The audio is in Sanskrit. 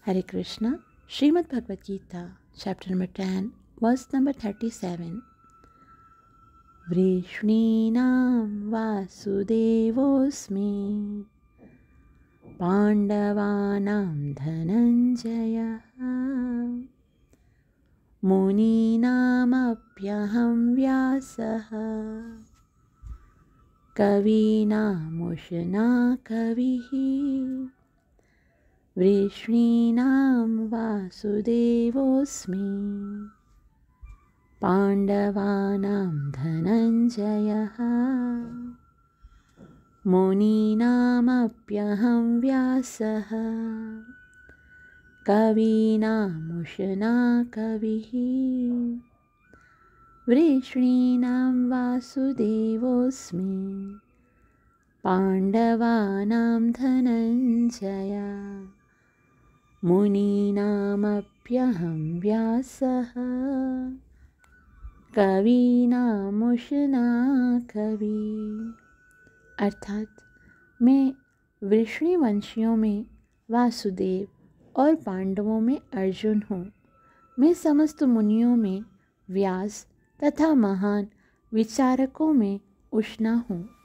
Hare Krishna, Srimad Bhagavad Gita, chapter number 10, verse number 37. Vrishninam vasudevosmi Pandavanam dhananjaya Muninam apyaham vyasaha Kavinam ushna kavihi Vrishninam vasudevosmi Pandavanam dhananjaya Muninam apyaham vyasaha Kavinam ushna kavihi Vrishninam vasudevosmi Pandavanam dhananjaya Muninam apyaham vyasaha Kavinam ushna kavi। अर्थात मैं वृष्णि वंशियों में वासुदेव और पांडवों में अर्जुन हूँ। मैं समस्त मुनियों में व्यास तथा महान विचारकों में उष्णा हूँ।